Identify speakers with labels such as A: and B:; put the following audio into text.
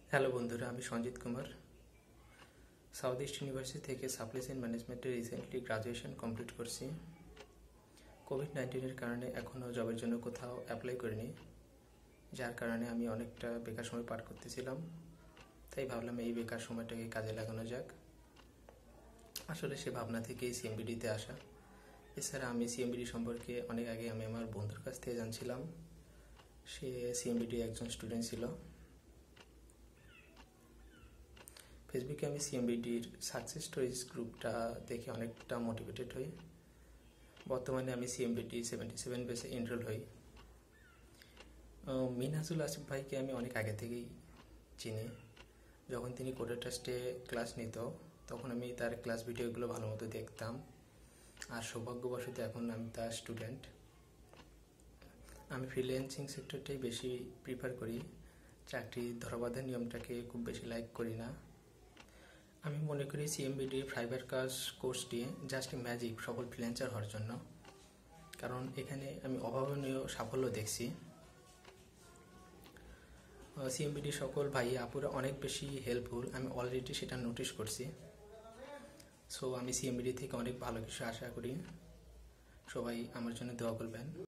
A: Hello বন্ধুরা, আমি Sanjit Kumar South East University থেকে সাপ্লাই চেইন ম্যানেজমেন্টে রিসেন্টলি গ্রাজুয়েশন কমপ্লিট করছি। কোভিড-19-এর কারণে এখনও জবের জন্য কোথাও অ্যাপ্লাই করিনি, যার কারণে আমি অনেকটা বেকার সময় পার করতেছিলাম। তাই ভাবলাম এই বেকার সময়টাকে কাজে লাগানো যাক। আসলে সে ভাবনা থেকেই সিএমবিডিতে আসা। এছাড়া আমি সিএমবিডি সম্পর্কে অনেক আগে আমি আমার বন্ধুর কাছ থেকে জানছিলাম। সে সিএমবিডি একজন স্টুডেন্ট ছিল। ফেসবুকে আমি সিএমবিডির সাকসেস স্টোরিজ গ্রুপটা দেখে অনেকটা মোটিভেটেড হই। বর্তমানে আমি সিএমবিডি 77 বেসে এনরোল হই। মিনহাজুল আসিফ ভাইকে আমি অনেক আগে থেকেই চিনি। যখন তিনি কোডার ট্রাস্টে ক্লাস নিত, তখন আমি তার ক্লাস ভিডিওগুলো ভালো মতো দেখতাম। আর সৌভাগ্যবশত এখন আমি তার স্টুডেন্ট। আমি ফ্রিল্যান্সিং সেক্টরটাই বেশি প্রিফার করি, চাকরি ধরাবাঁধার নিয়মটাকে খুব বেশি লাইক করি না। আমি মনে করি সিএমবিডি ফাইবার কাজ কোর্সটি জাস্ট ম্যাজিক সফল ফ্রিল্যান্সার হওয়ার জন্য, কারণ এখানে আমি অভাবনীয় সাফল্য দেখছি। সিএমবিডি সকল ভাই আপুরা অনেক বেশি হেল্পফুল, আমি অলরেডি সেটা নোটিস করছি। সো আমি সিএমবিডি থেকে অনেক ভালো কিছু আশা করি। সবাই আমার জন্য দোয়া করবেন।